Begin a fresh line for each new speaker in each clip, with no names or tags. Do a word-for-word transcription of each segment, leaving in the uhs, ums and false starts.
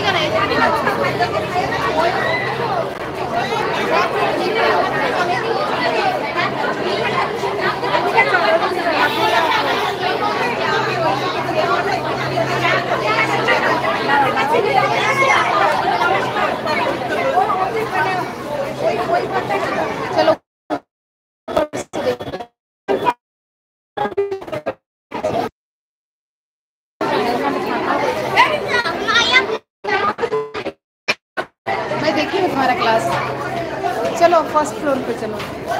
चलो मैं देखी हूँ तुम्हारा क्लास। चलो फर्स्ट फ्लोर पे चलो,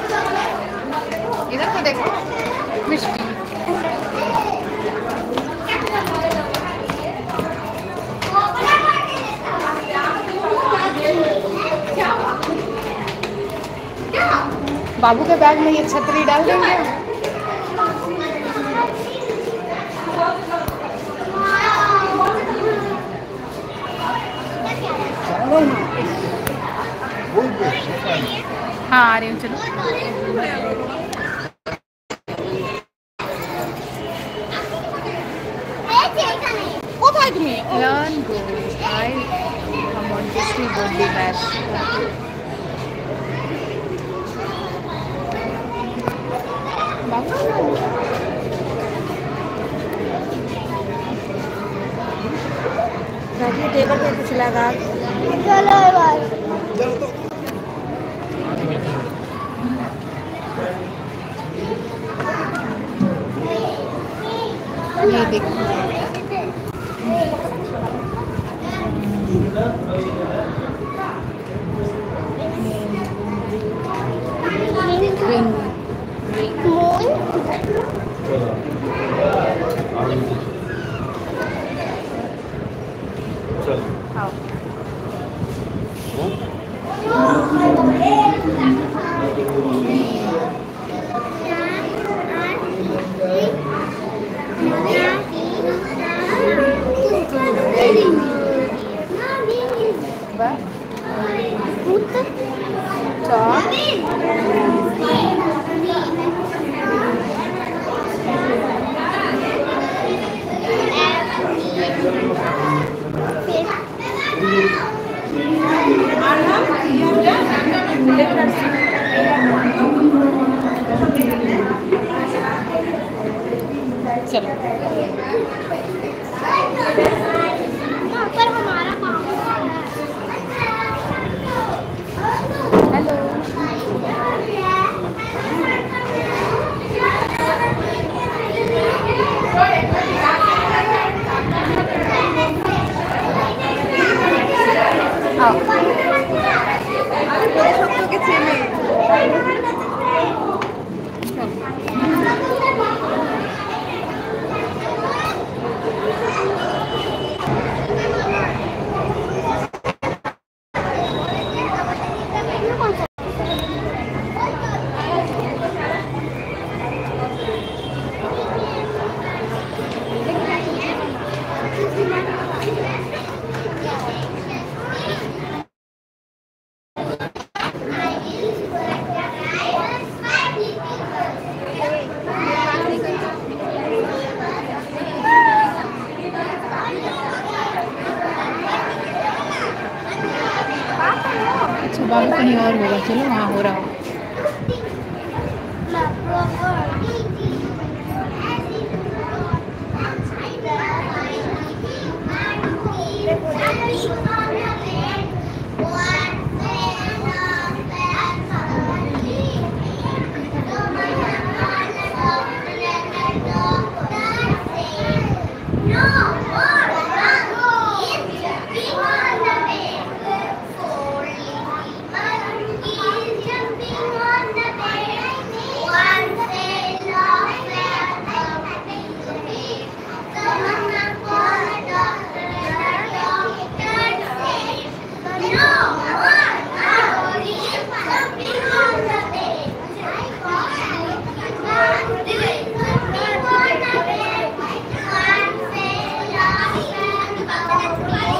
इधर को देखो। मिष्टी बाबू के बैग में ये छतरी डाल देंगे। हाँ आ रही हूँ, चलो। What me? Learn go. I am on Disney birthday bash.
Raju table पे कुछ लगा।
चलो भाई।
ये देखो चलो
पर हमारा काम
हेलो बाबू कहीं और होगा, चलो वहाँ हो रहा हो।
One